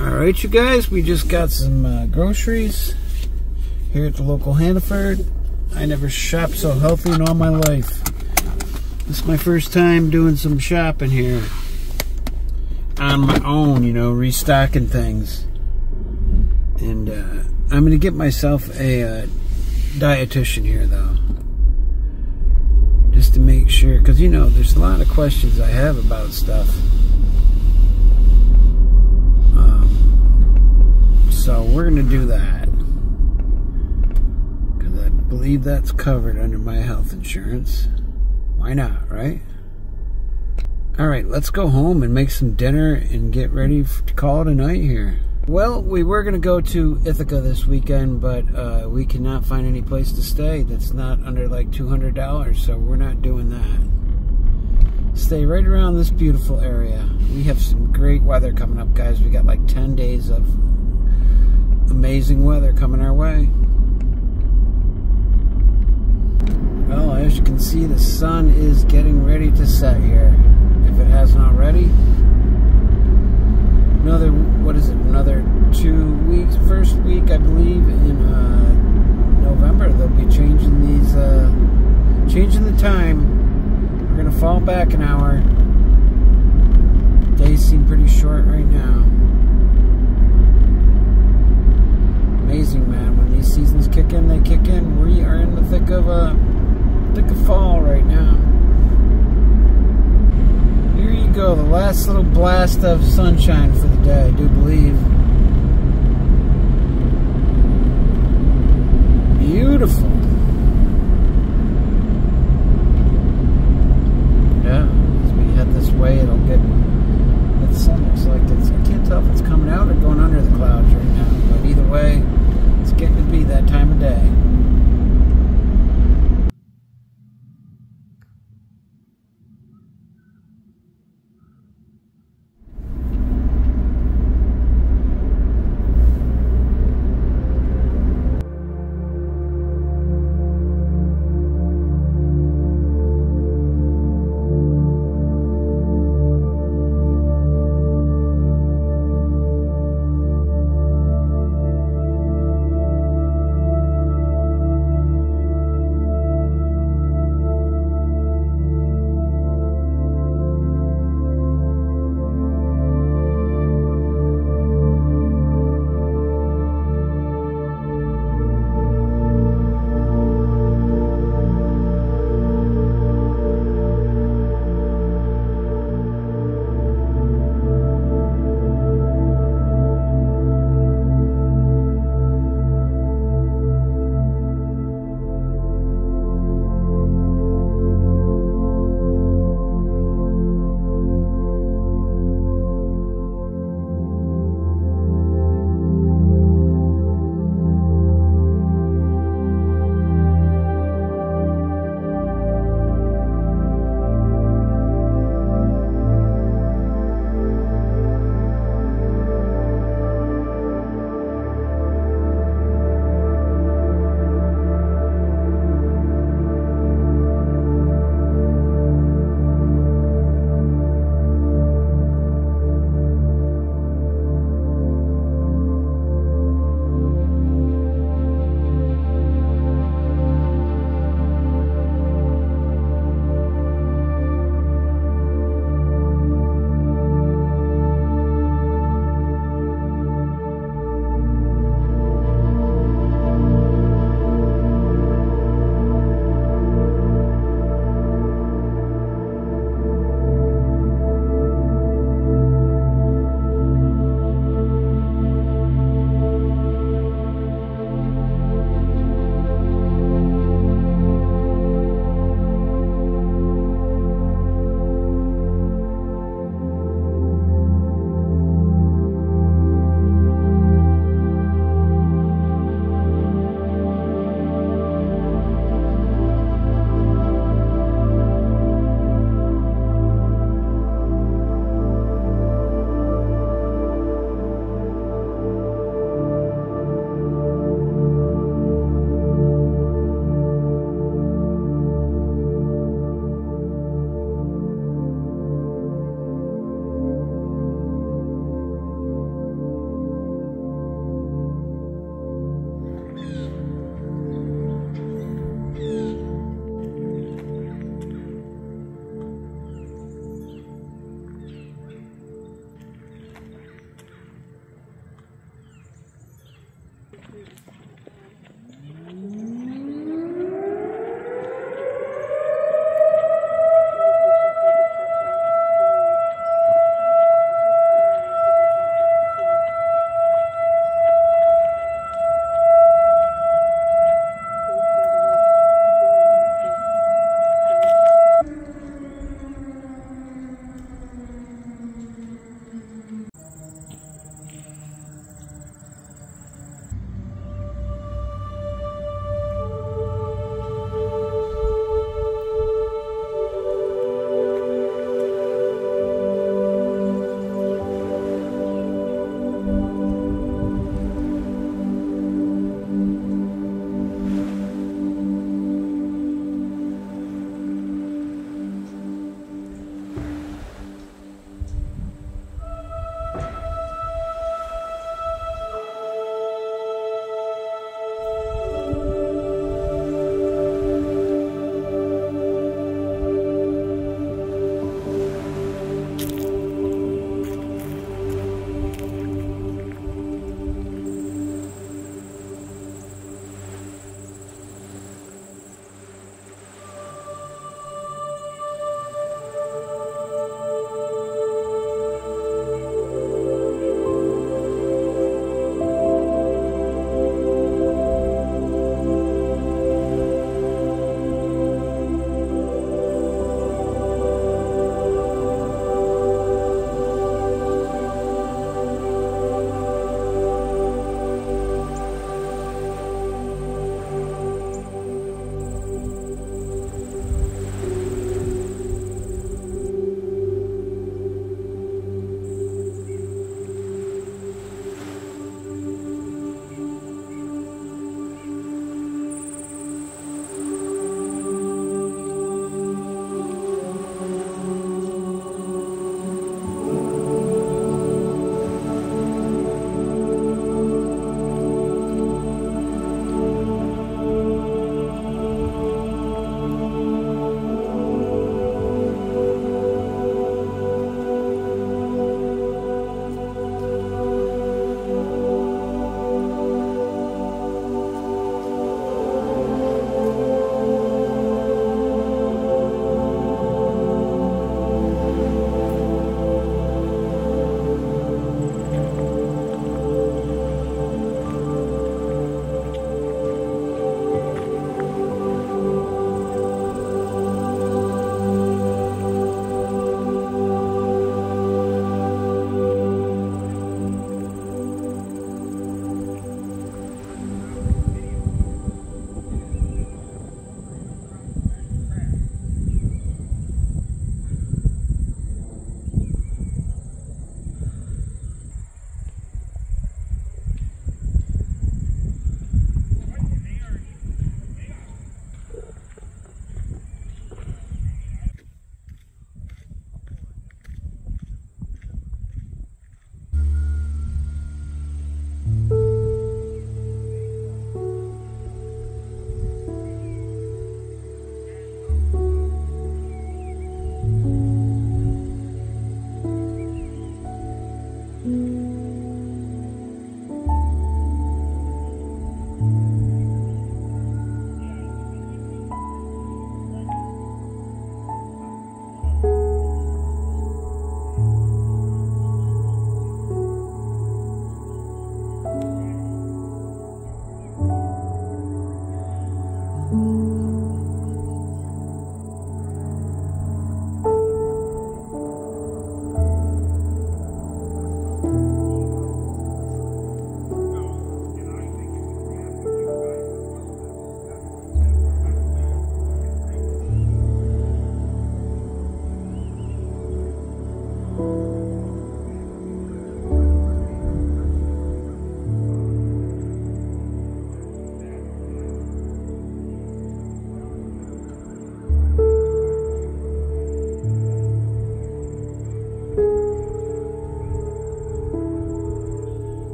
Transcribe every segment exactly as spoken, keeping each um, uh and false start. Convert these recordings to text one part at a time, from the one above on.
Alright, you guys, we just got some uh, groceries here at the local Hannaford. I never shopped so healthy in all my life. This is my first time doing some shopping here on my own, you know, restocking things. And uh, I'm going to get myself a uh, dietitian here, though. Just to make sure, because, you know, there's a lot of questions I have about stuff. So we're going to do that, because I believe that's covered under my health insurance. Why not, right? Alright, let's go home and make some dinner and get ready to call it a night here. Well, we were going to go to Ithaca this weekend, but uh, we cannot find any place to stay that's not under like two hundred dollars, so we're not doing that. Stay right around this beautiful area. We have some great weather coming up, guys. We got like ten days of amazing weather coming our way. Well, as you can see, the sun is getting ready to set here, if it hasn't already. Another, what is it, another two weeks, first week, I believe, in uh, November, they'll be changing these, uh, changing the time. We're going to fall back an hour. Days seem pretty short right now. Amazing, man. When these seasons kick in, they kick in. We are in the thick of uh, thick of fall right now. Here you go, the last little blast of sunshine for the day, I do believe. Beautiful. Yeah, as we head this way, it'll get. The sun looks like it's. I can't tell if it's coming out or going under the clouds right now, but either way, it's getting to be that time of day.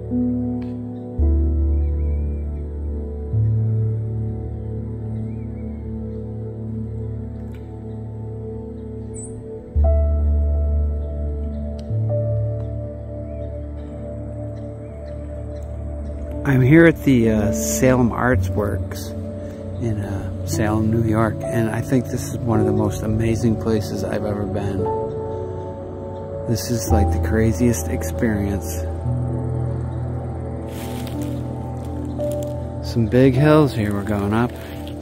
I'm here at the uh, Salem Arts Works in uh, Salem, New York, and I think this is one of the most amazing places I've ever been. This is like the craziest experience. Some big hills here we're going up,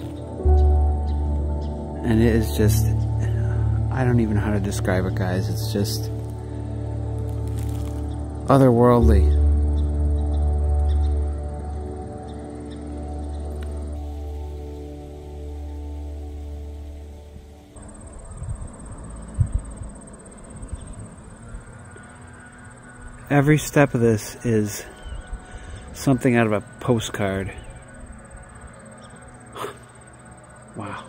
and it is just, I don't even know how to describe it, guys. It's just otherworldly. Every step of this is something out of a postcard. Wow.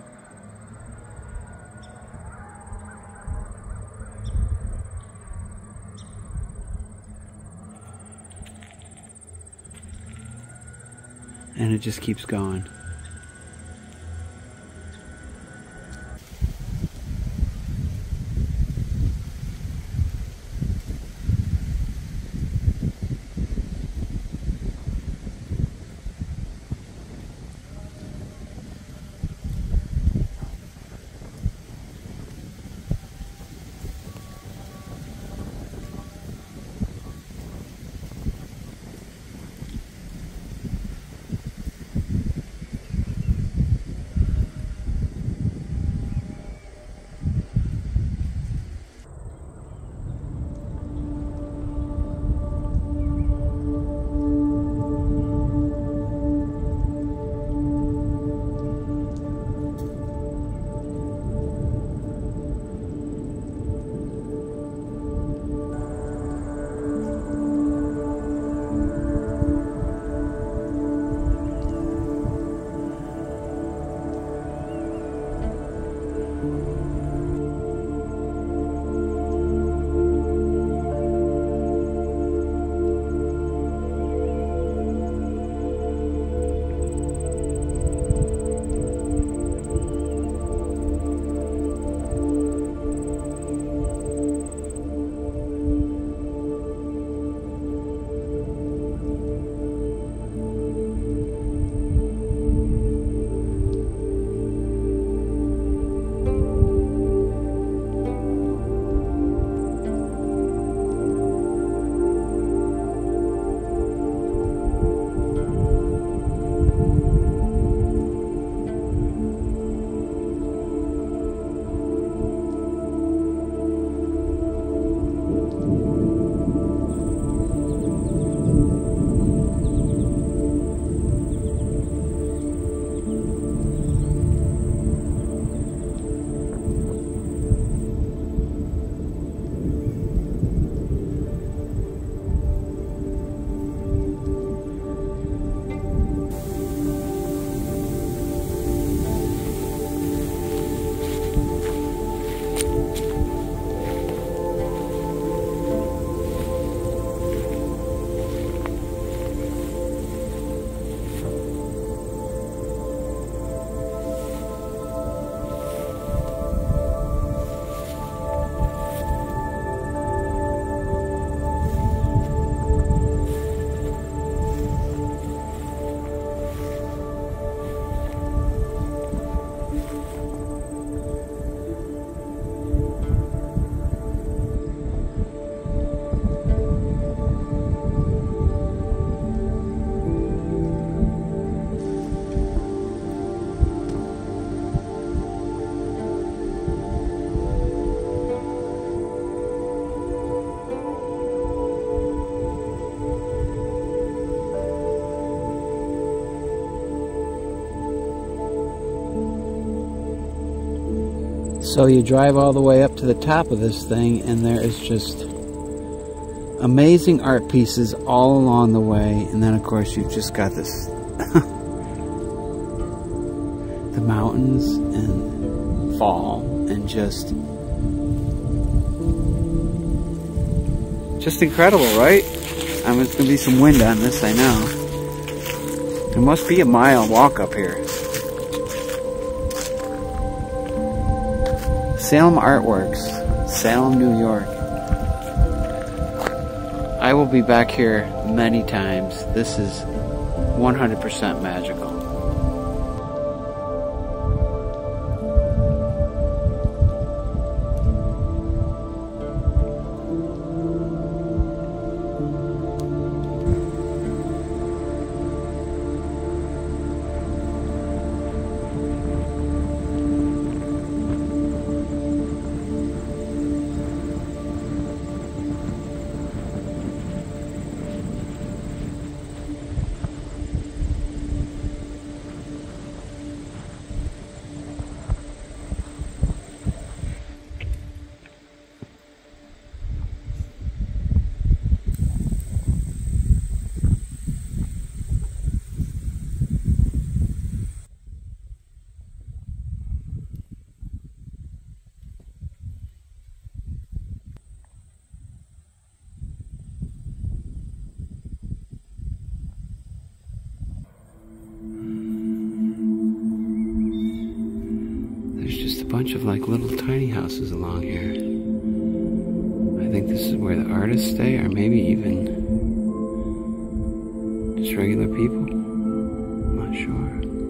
And it just keeps going. So you drive all the way up to the top of this thing, and there is just amazing art pieces all along the way. And then of course you've just got this the mountains and fall and just just incredible, right? I mean, there's going to be some wind on this, I know. There must be a mile walk up here. Salem Artworks, Salem, New York. I will be back here many times. This is one hundred percent magical. Bunch of like little tiny houses along here. I think this is where the artists stay, or maybe even just regular people. I'm not sure.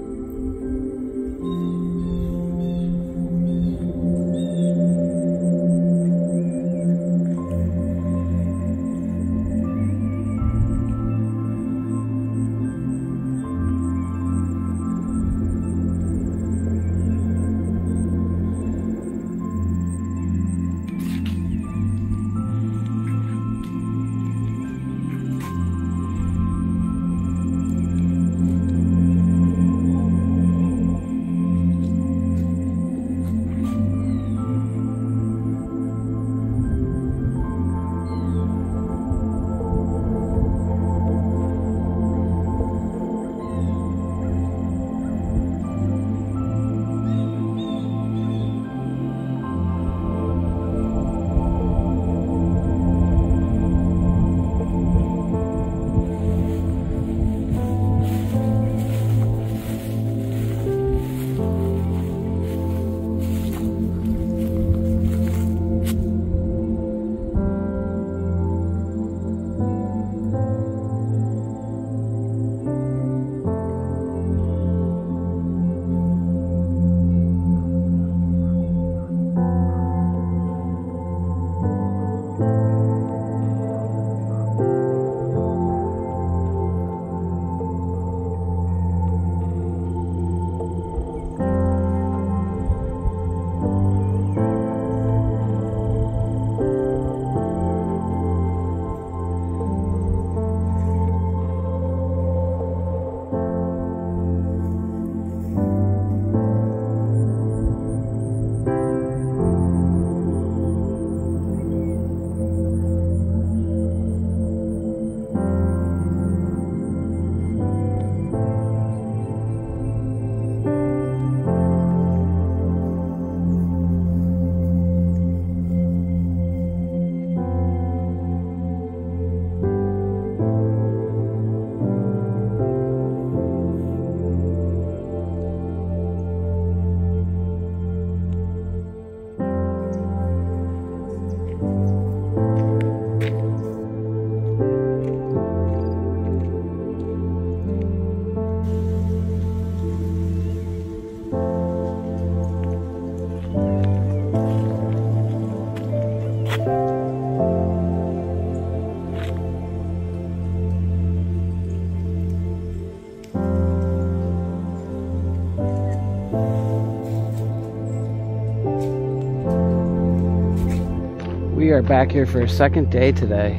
We are back here for a second day today.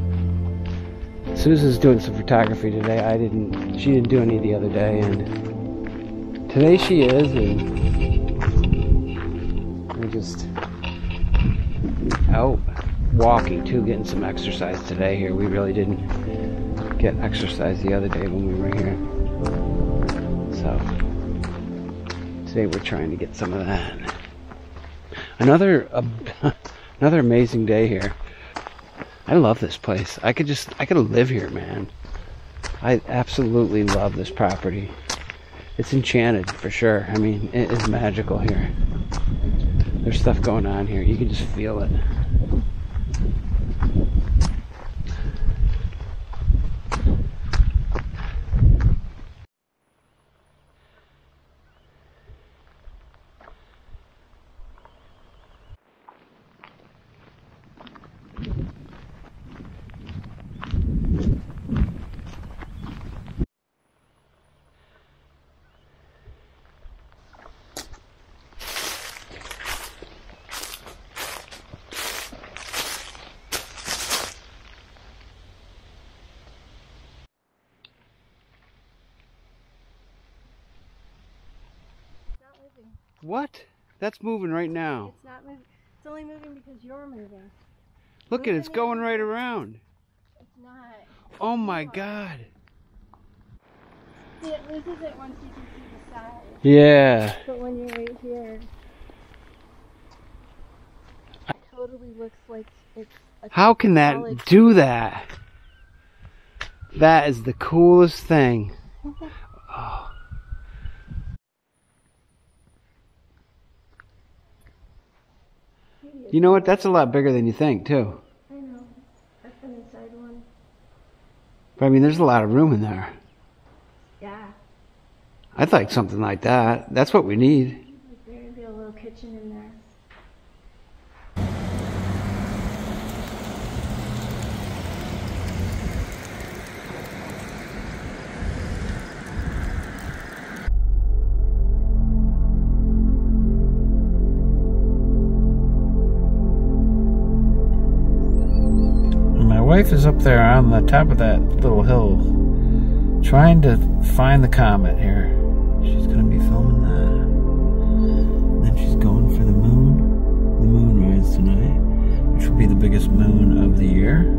Susan's doing some photography today. I didn't, she didn't do any the other day, and today she is, and we're just out walking too, getting some exercise today here. We really didn't get exercise the other day when we were here. So today we're trying to get some of that. Another uh, another amazing day here. I love this place. I could just, I could live here, man. I absolutely love this property. It's enchanted for sure. I mean, it is magical here. There's stuff going on here. You can just feel it. What? That's moving right now. It's not moving. It's only moving because you're moving. Look at it, it's going right around. It's not. Oh my God. See, it loses it once you can see the side. Yeah. But when you're right here, it totally looks like it's a How can that solid do that? That is the coolest thing. Oh. You know what? That's a lot bigger than you think, too. I know. That's an inside one. But I mean, there's a lot of room in there. Yeah. I'd like something like that. That's what we need. There would be a little kitchen in there. My wife is up there on the top of that little hill trying to find the comet here. She's going to be filming that. And then she's going for the moon, the moonrise tonight, which will be the biggest moon of the year.